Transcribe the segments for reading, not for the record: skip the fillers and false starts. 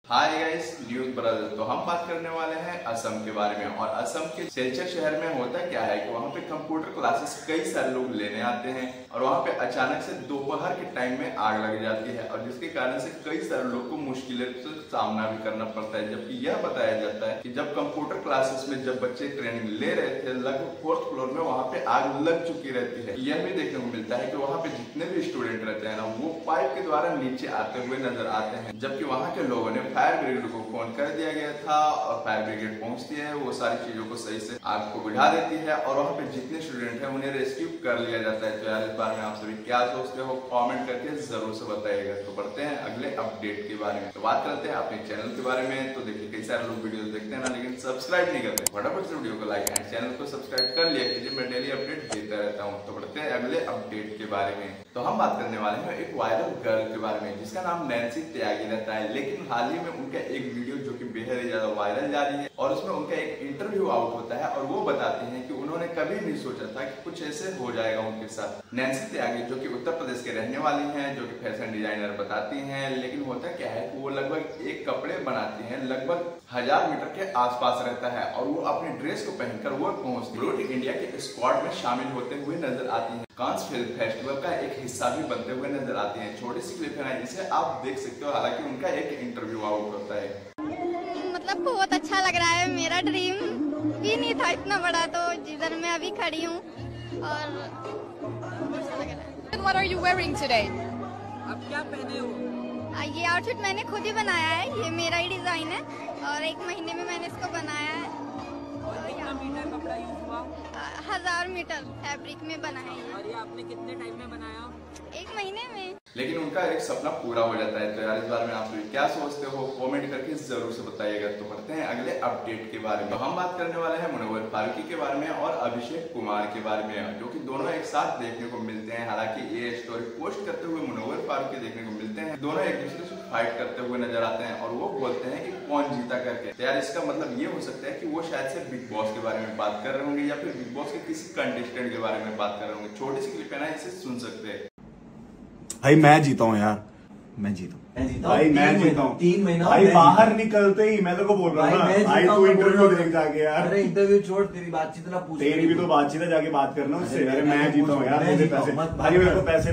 Hi guys, news brother. तो हम बात करने वाले हैं असम के बारे में। और असम के सिलचर शहर में होता क्या है कि वहाँ पे कंप्यूटर क्लासेस कई सारे लोग लेने आते हैं और वहाँ पे अचानक से दोपहर के टाइम में आग लग जाती है और जिसके कारण से कई सारे लोग को मुश्किलों से सामना भी करना पड़ता है। जबकि यह बताया जाता है कि जब कंप्यूटर क्लासेस में जब बच्चे ट्रेनिंग ले रहे थे, लगभग 4th फ्लोर में वहाँ पे आग लग चुकी रहती है। यह भी देखने को मिलता है कि वहाँ पे जितने भी स्टूडेंट रहते हैं ना, वो पाइप के द्वारा नीचे आते हुए नजर आते हैं। जबकि वहाँ के लोगों ने फायर ब्रिगेड को फोन कर दिया गया था और फायर ब्रिगेड पहुंचती है, वो सारी चीजों को सही से आग को बुझा देती है और वहाँ पे जितने स्टूडेंट हैं उन्हें रेस्क्यू कर लिया जाता है। तो यार इस बारे में आप सभी क्या सोचते हो, कमेंट करके जरूर से बताइएगा। तो बढ़ते हैं अगले अपडेट के बारे में। तो बात करते हैं अपने चैनल के बारे में। तो देखिए कई सारे लोग वीडियो देखते हैं ना, लेकिन सब्सक्राइब नहीं करते। फटाफट से वीडियो को लाइक एंड चैनल को सब्सक्राइब कर लिया कीजिए, मैं डेली अपडेट देता रहता हूँ। तो बढ़ते हैं अगले अपडेट के बारे में। तो हम बात करने वाले हैं एक वायरल गर्ल के बारे में जिसका नाम नैन्सी त्यागी रहता है। लेकिन हाल ही में उनका एक वीडियो जो कि बेहद ही ज्यादा वायरल जा रही है और उसमें उनका एक इंटरव्यू आउट होता है और वो बताते हैं कि उन्होंने कभी नहीं सोचा था कि कुछ ऐसे हो जाएगा उनके साथ। नैन्सी त्यागी जो कि उत्तर प्रदेश के रहने वाली हैं, जो कि फैशन डिजाइनर बताती हैं, लेकिन होता क्या है कि वो लगभग एक कपड़े बनाती हैं लगभग 1000 मीटर के आसपास रहता है और वो अपनी ड्रेस को पहनकर वो पहुंचती है ब्यूटी इंडिया के स्क्वाड में शामिल होते हुए नजर आती है। कांस फिल्म फेस्टिवल का एक हिस्सा भी बनते हुए नजर आती हैं। छोटी सी क्लिप है जिसे आप देख सकते हो, हालांकि उनका एक इंटरव्यू आउट होता है। मतलब बहुत अच्छा लग रहा है, मेरा ड्रीम भी नहीं था इतना बड़ा, तो जिधर मैं अभी खड़ी हूँ और अच्छा लग रहा है। What are you wearing today? आप क्या पहने हो? ये आउटफिट मैंने खुद ही बनाया है, ये मेरा ही डिजाइन है और 1 महीने में मैंने इसको बनाया है। कितना मीटर कपड़ा यूज हुआ? 1000 मीटर फैब्रिक में बना है। और ये आपने कितने टाइम में बनाया? 1 महीने में। लेकिन उनका एक सपना पूरा हो जाता है। तो यार इस बारे में आप क्या सोचते हो, कमेंट करके जरूर से बताइएगा। तो बढ़ते हैं अगले अपडेट के बारे में। तो हम बात करने वाले हैं मुनव्वर फारूकी के बारे में और अभिषेक कुमार के बारे में, जो कि दोनों एक साथ देखने को मिलते हैं। हालांकि ये स्टोरी पोस्ट करते हुए मुनव्वर फारूकी देखने को मिलते हैं, दोनों एक दूसरे से फाइट करते हुए नजर आते हैं और वो बोलते हैं कि कौन जीता करके। तो यार इसका मतलब ये हो सकता है कि वो शायद से बिग बॉस के बारे में बात कर रहे होंगे या फिर बिग बॉस के किसी कंटेस्टेंट के बारे में बात कर रहे होंगे। छोटी सी क्लिप है ना, इसे सुन सकते हैं। भाई मैं जीता हूँ यार, मैं जीता हूँ भाई, मैं जीता हूँ 3 महीना भाई। बाहर निकलते ही मैं तो को बोल रहा हूँ ना भाई, तू इंटरव्यू देख जाके यार। अरे इंटरव्यू छोड़, तेरी बातचीत ना पूछ, तेरी भी तो बातचीत है, जाके बात करना उससे। अरे मैं जीता हूँ यार, मुझे पैसे भाई, मेरे को पैसे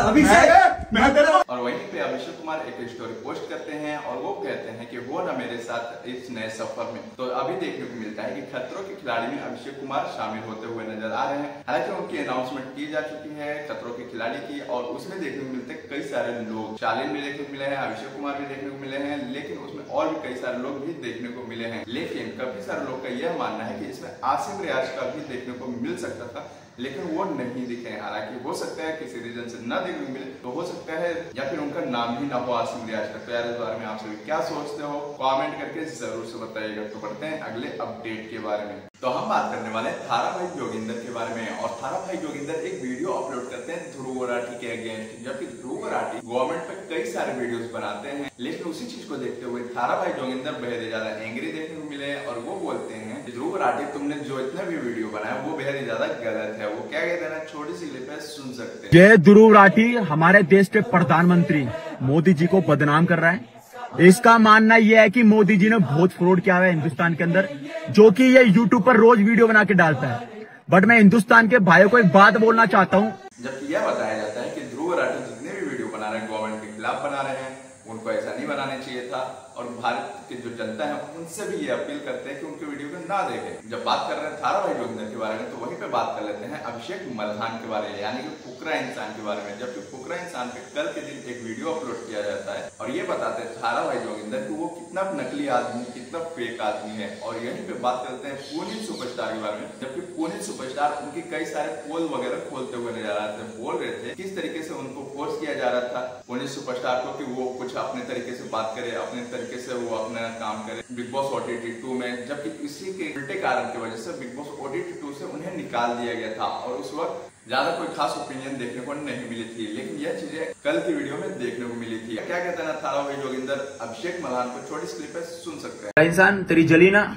मैं तेरे। और वहीं पे अभिषेक कुमार एक स्टोरी पोस्ट करते हैं और वो कहते हैं कि वो ना मेरे साथ इस नए सफर में। तो अभी देखने को मिलता है कि खतरों के खिलाड़ी में अभिषेक कुमार शामिल होते हुए नजर आ रहे हैं। हालांकि उनकी अनाउंसमेंट की जा चुकी है खतरों के खिलाड़ी की और उसमें देखने को मिलते कई सारे लोग। शालीन भी देखने को मिले हैं, अभिषेक कुमार भी देखने को मिले हैं, लेकिन उसमें और भी कई सारे लोग भी देखने को मिले हैं। लेकिन काफी सारे लोग का यह मानना है कि इसमें आसिम रियाज का भी देखने को मिल सकता था, लेकिन वो नहीं दिखे। हालांकि हो सकता है किसी रीजन से न देखने को मिले, तो हो सकता है या फिर उनका नाम भी ना हो आसिम रियाज का। तो यार इस बारे में आप सभी क्या सोचते हो, कमेंट करके जरूर से बताइएगा। तो बढ़ते हैं अगले अपडेट के बारे में। तो हम बात करने वाले हैं थारा भाई जोगिंदर के बारे में। और थारा भाई जोगिंदर एक वीडियो अपलोड करते हैं ध्रुव राठी के अगेंस्ट, जबकि ध्रुव राठी गवर्नमेंट पे कई सारे वीडियोस बनाते हैं। लेकिन उसी चीज को देखते हुए थारा भाई जोगिंदर बेहद ज्यादा एंग्री देखने को मिले और वो बोलते हैं कि ध्रुव राठी तुमने जो इतना भी वीडियो बनाया वो बेहद ज्यादा गलत है। वो क्या कहते हैं ना, छोटी सी क्लिप है, सुन सकते हैं। ये ध्रुव राठी हमारे देश के प्रधानमंत्री मोदी जी को बदनाम कर रहा है। इसका मानना यह है कि मोदी जी ने बहुत फ्रॉड किया है हिंदुस्तान के अंदर, जो कि ये यूट्यूब पर रोज वीडियो बना के डालता है। बट मैं हिंदुस्तान के भाइयों को एक बात बोलना चाहता हूँ। जबकि यह बताया जाता है कि ध्रुव राठी जितने भी वीडियो बना रहे हैं गवर्नमेंट के खिलाफ बना रहे हैं, उनको ऐसा नहीं बनाना चाहिए था। और भारत की जो जनता है उनसे भी ये अपील करते हैं कि उनके वीडियो को ना देखें। जब बात कर रहे हैं थारा भाई जोगिंदर के बारे में, तो वहीं पे बात कर लेते हैं अभिषेक मल्हान के बारे में, यानी कि फुकरा इंसान के बारे में। जबकि फुकरा इंसान पे कल के दिन एक वीडियो अपलोड किया जाता है और ये बताते हैं थारा भाई जोगिंदर कि वो कितना नकली आदमी, कितना फेक आदमी है। और यहीं पे बात करते हैं पुनीत सुपरस्टार के बारे में। जबकि पुनीत सुपरस्टार उनके कई सारे पोल वगैरह खोलते हुए नजर आ रहे थे, बोल रहे थे किस तरीके से उनको फोर्स किया जा रहा था पुनीत सुपरस्टार को कि वो कुछ अपने तरीके से बात करे, अपने तरीके से वो अपना काम करे बिग बॉस OTT 2 में। जबकि इसी के उल्टे कारण की वजह से बिग बॉस OTT 2 से उन्हें निकाल दिया गया था और उस वक्त ज्यादा कोई खास ओपिनियन देखने को नहीं मिली थी। लेकिन यह चीजें कल की वीडियो में देखने को मिली थी। क्या कहते हैं ना थारा भाई जोगिंदर अभिषेक मल्हान को, छोटी क्लिप है, सुन सकते हैं। इंसान तेरी जली ना,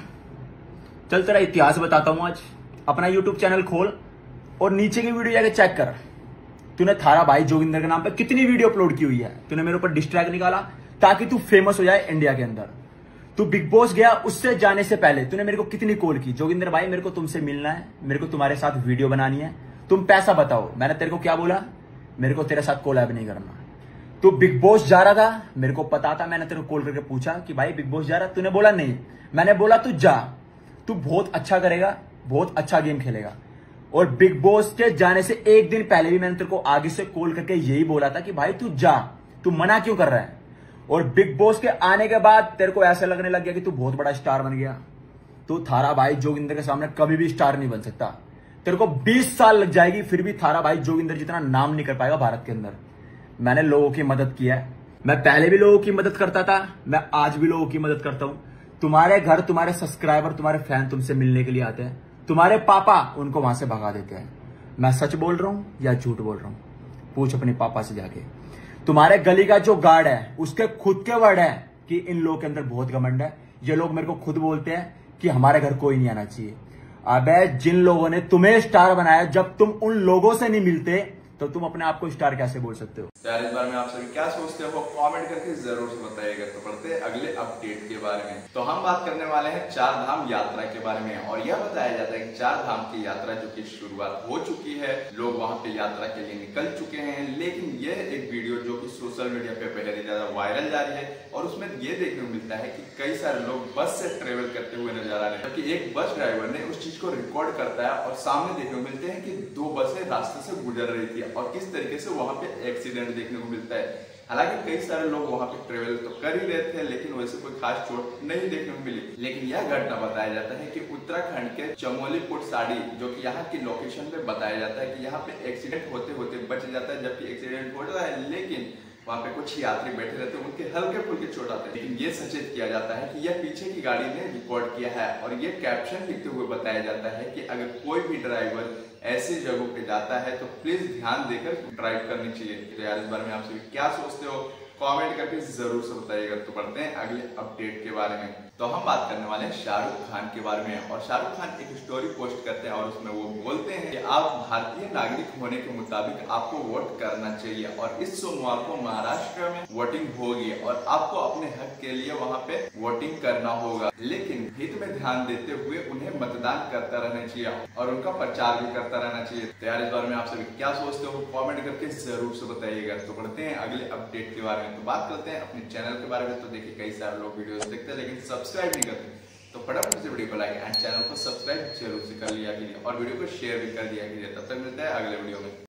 चल तेरा इतिहास बताता हूँ आज। अपना यूट्यूब चैनल खोल और नीचे की वीडियो जाके चेक कर। तूने थारा भाई जोगिंदर के नाम पे कितनी वीडियो अपलोड की हुई है। तूने मेरे ऊपर डिस्ट्रैक्ट निकाला, ताकि तू फेमस हो जाए इंडिया के अंदर। तू बिग बॉस गया, उससे जाने से पहले तूने मेरे को कितनी कॉल की, जोगिंदर भाई मेरे को तुमसे मिलना है, मेरे को तुम्हारे साथ वीडियो बनानी है, तुम पैसा बताओ। मैंने तेरे को क्या बोला, मेरे को तेरे साथ कोलैब नहीं करना। तू बिग बॉस जा रहा था, मेरे को पता था, मैंने तेरे को कॉल करके पूछा कि भाई बिग बॉस जा रहा, तूने बोला नहीं। मैंने बोला तू जा, तू बहुत अच्छा करेगा, बहुत अच्छा गेम खेलेगा। और बिग बॉस के जाने से एक दिन पहले भी मैंने तेरे को आगे से कॉल करके यही बोला था कि भाई तू जा, तू मना क्यों कर रहा है। और बिग बॉस के आने के बाद तेरे को ऐसा लगने लग गया कि तू बहुत बड़ा स्टार बन गया। तू थारा भाई जोगिंदर के सामने कभी भी स्टार नहीं बन सकता। तेरे को 20 साल लग जाएगी, फिर भी थारा भाई जोगिंदर जितना नाम नहीं कर पाएगा भारत के अंदर। मैंने लोगों की मदद की है, मैं पहले भी लोगों की मदद करता था, मैं आज भी लोगों की मदद करता हूं। तुम्हारे घर तुम्हारे सब्सक्राइबर, तुम्हारे फैन तुमसे मिलने के लिए आते हैं, तुम्हारे पापा उनको वहां से भगा देते हैं। मैं सच बोल रहा हूं या झूठ बोल रहा हूं, पूछ अपने पापा से जाके। तुम्हारे गली का जो गार्ड है उसके खुद के वर्ड है कि इन लोगों के अंदर बहुत घमंड है। ये लोग मेरे को खुद बोलते हैं कि हमारे घर कोई नहीं आना चाहिए। अबे जिन लोगों ने तुम्हें स्टार बनाया, जब तुम उन लोगों से नहीं मिलते तो तुम अपने आप को स्टार कैसे बोल सकते हो। यार इस बारे में आप सभी क्या सोचते हो, कमेंट करके जरूर से बताइएगा। तो बढ़ते हैं अगले अपडेट के बारे में। तो हम बात करने वाले हैं 4 धाम यात्रा के बारे में। और यह बताया जाता है कि 4 धाम की यात्रा जो कि शुरुआत हो चुकी है, लोग वहां पे यात्रा के लिए निकल चुके हैं। लेकिन यह एक वीडियो जो कि सोशल मीडिया पे पहले से ज्यादा वायरल जा रही है और उसमें ये देखने को मिलता है कि कई सारे लोग बस से ट्रेवल करते हुए नजर आ रहे हैं, जबकि एक बस ड्राइवर ने उस चीज को रिकॉर्ड करता है और सामने देखने को मिलते हैं कि 2 बसें रास्ते से गुजर रही थी और किस तरीके से वहां पे एक्सीडेंट देखने को मिलता है। हालांकि कई सारे लोग वहां पे ट्रेवल तो कर ही रहे थे, लेकिन वैसे कोई खास चोट नहीं देखने को मिली। लेकिन यह घटना बताया जाता है कि उत्तराखंड के चमोली पुटसाडी, जो कि यहाँ की लोकेशन पे बताया जाता है कि यहाँ पे एक्सीडेंट होते होते बच जाता है, जबकि एक्सीडेंट हो रहा है लेकिन वहां पे कुछ यात्री बैठे रहते हैं, उनके हल्के फुल्के चोट आते हैं। लेकिन ये सचेत किया जाता है कि यह पीछे की गाड़ी ने रिकॉर्ड किया है और ये कैप्शन लिखते हुए बताया जाता है कि अगर कोई भी ड्राइवर ऐसी जगहों पे जाता है तो प्लीज ध्यान देकर ड्राइव करनी चाहिए। तो यार इस बारे में आप सभी क्या सोचते हो, कमेंट करके जरूर से बताइएगा। तो बढ़ते हैं अगले अपडेट के बारे में। तो हम बात करने वाले हैं शाहरुख खान के बारे में। और शाहरुख खान एक स्टोरी पोस्ट करते हैं और उसमें वो बोलते हैं कि आप भारतीय नागरिक होने के मुताबिक आपको वोट करना चाहिए और इस सोमवार को महाराष्ट्र में वोटिंग होगी और आपको अपने हक के लिए वहां पे वोटिंग करना होगा, लेकिन हित में ध्यान देते हुए उन्हें मतदान करता रहना चाहिए और उनका प्रचार भी करता रहना चाहिए। तो यार इस बारे में आप सभी क्या सोचते हो, कमेंट करके जरूर से बताइएगा। तो बढ़ते हैं अगले अपडेट के बारे में। तो बात करते हैं अपने चैनल के बारे में। तो देखिए कई सारे लोग वीडियोस देखते हैं लेकिन सब्सक्राइब नहीं करते, तो फटाफट से वीडियो को लाइक एंड चैनल को सब्सक्राइब जरूर से कर लिया कीजिए और वीडियो को शेयर भी कर दिया कीजिए। तब तक मिलते हैं अगले वीडियो में।